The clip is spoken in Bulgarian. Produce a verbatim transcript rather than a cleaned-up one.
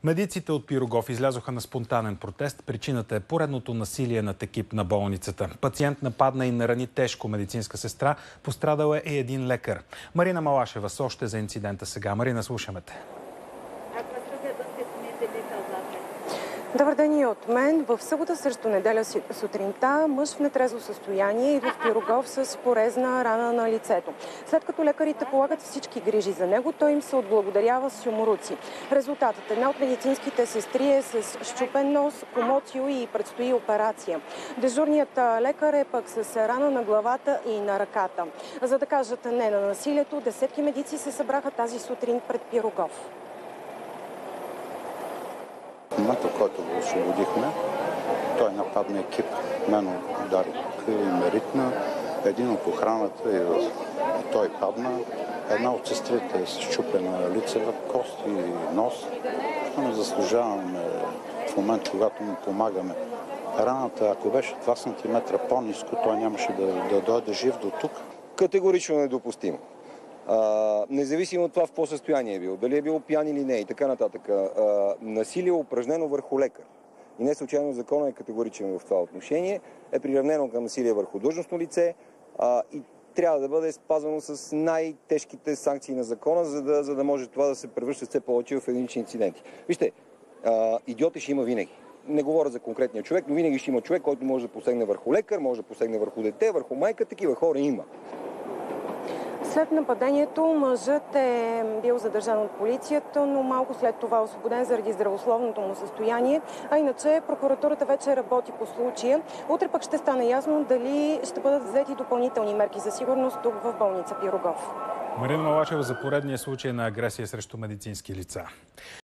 Медиците от Пирогов излязоха на спонтанен протест. Причината е поредното насилие над екип на болницата. Пациент нападна и нарани тежко медицинска сестра. Пострадал е и един лекар. Марина Малашева с още за инцидента сега. Марина, слушаме те. Добър ден и от мен. В събота срещу неделя сутринта мъж в нетрезво състояние идва в Пирогов с порезна рана на лицето. След като лекарите полагат всички грижи за него, той им се отблагодарява с юмруци. Резултатът: една от медицинските сестри е с счупен нос, комоцио и предстои операция. Дежурният лекар е пък с рана на главата и на ръката. За да кажат не на насилието, десетки медици се събраха тази сутрин пред Пирогов. В момента, в който го освободихме, той нападна екип. Мен удари и ме ритна. Един от охраната и той падна. Една от сестрите е с счупена лицева кост и нос. Не заслужаваме в момента, когато му помагаме. Раната, ако беше два сантиметра по-ниско, той нямаше да, да дойде жив до тук. Категорично недопустимо. А, независимо от това в какво състояние е бил, дали е бил пиян или не и така нататък. А, насилие упражнено върху лекар. И не случайно законът е категоричен в това отношение, е приравнено към насилие върху длъжностно лице а, и трябва да бъде спазвано с най-тежките санкции на закона, за да, за да може това да се превръща все повече в единични инциденти. Вижте, а, идиоти ще има винаги. Не говоря за конкретния човек, но винаги ще има човек, който може да посегне върху лекар, може да посегне върху дете, върху майка. Такива хора има. След нападението мъжът е бил задържан от полицията, но малко след това освободен заради здравословното му състояние. А иначе прокуратурата вече работи по случая. Утре пък ще стане ясно дали ще бъдат взети допълнителни мерки за сигурност тук в болница Пирогов. Марина Малашева за поредния случай на агресия срещу медицински лица.